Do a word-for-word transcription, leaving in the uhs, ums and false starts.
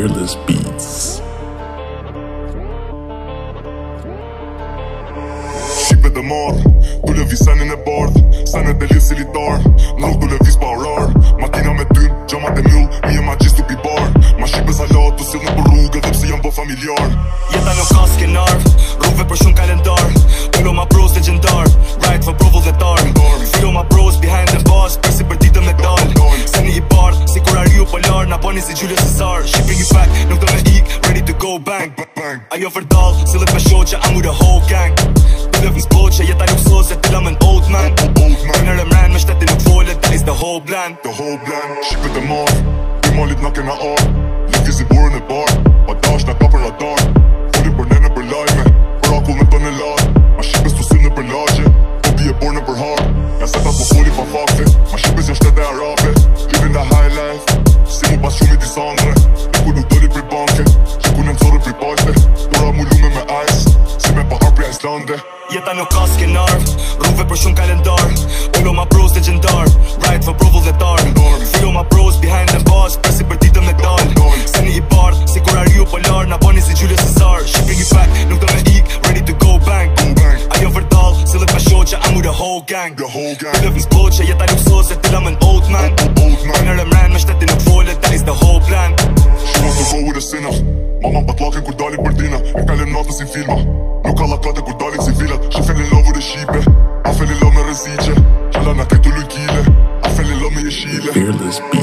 Fearless Beats. Shqipe dhe marë, du lëvi senin e bardh, senet e livë si litar, në rrug du lëvis pa orar, makina me tym, gjamat e myll, mi e ma gjistu pi bar, ma shqipe salat, tu sill në për rrugë, edhe pse jam po familjar. Jeta nuk ka skenar, rrugve për shumë kalendar, Ulo ma bros legendar, right for bro vullnetar, Filo ma bros behind the boss, përsi për ditën me dal, seni i bardh, si kur ariu polar, na bani si Julius Caesar, shipping you back, nuk do me ik, ready to go bang, ajo vërdal, sillet me shoqe, I'm with the whole gang. Vinz boqe, jeta nuk soze, tila me n'old man Kërnër e mren, me shteti nuk folet, that is the whole plan The whole plan, shqipe dhe marë, i malit na kena arë, lëvizi burën e barë, pa dash na ka për radar, foli për nene për lajme, për akull me tonë e larë, ma shqipes të synë në për lagje, po bie borë në për harë, ja se ta po foli pa fakte, ma shqipes janë shtete arabe, livin the high life, si mu pas shumë i disangre, niku nuk doli për banke, që ku në nëzorë për palte, dora mu lume me ice, si me pa harpja Islande. Jeta nuk ka skenar, rrugve për shumë kalendar, Ulo ma bros legendar, right for bro vullnetar, Filo ma bros behind the boss, përsi për ditën me dal, seni i bardh, si kur ariu polar, na bani si Julius Caesar, shipping you back, nuk do me ik, ready to go bang, ajo vërdal, sillet me shoqe, I'm with the whole gang, Ulo Vinz boqe, jeta nuk soze, tila me n'old man, Kërnër e mren, me shteti nuk folet, that is the whole plan. She wants to go with the sinner, mama patlaken kur dalin për dina, e kalem natën si filma, nuk ka lakate kur dalin si vilat, she fell in love with the shipe, I fell in love me rëziqe, qala na këtu lujkile, I fell in love me jeshile. Fearless Beats.